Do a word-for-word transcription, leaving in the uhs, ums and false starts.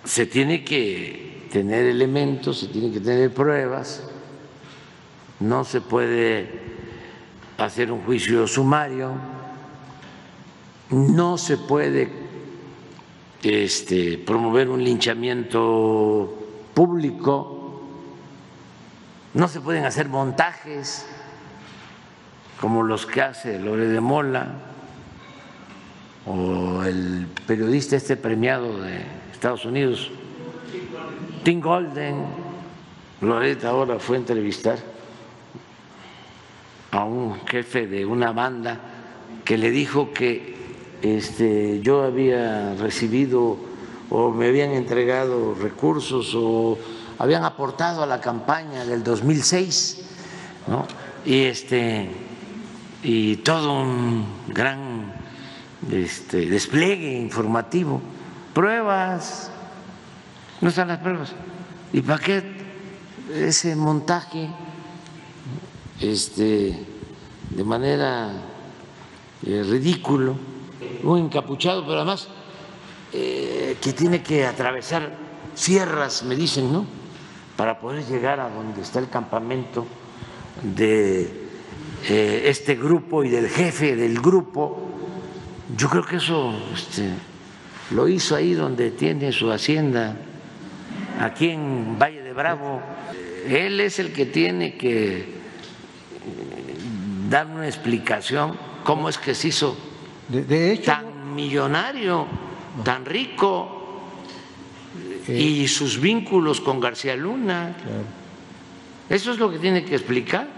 se tiene que tener elementos, se tienen que tener pruebas, no se puede hacer un juicio sumario, no se puede este, promover un linchamiento público, no se pueden hacer montajes como los que hace Loret de Mola o el periodista este premiado de Estados Unidos, Tim Golden. Loret ahora fue a entrevistar a un jefe de una banda que le dijo que este, yo había recibido o me habían entregado recursos o habían aportado a la campaña del dos mil seis, ¿no? Y este y todo un gran este, despliegue informativo, pruebas, no están las pruebas. ¿Y para qué ese montaje este, de manera eh, ridículo? Un encapuchado, pero además eh, que tiene que atravesar sierras, me dicen, ¿no?, para poder llegar a donde está el campamento de eh, este grupo y del jefe del grupo. Yo creo que eso este, lo hizo ahí donde tiene su hacienda, aquí en Valle de Bravo. Él es el que tiene que dar una explicación cómo es que se hizo De, de hecho, tan millonario, tan rico, y sus vínculos con García Luna. claro. Eso es lo que tiene que explicar.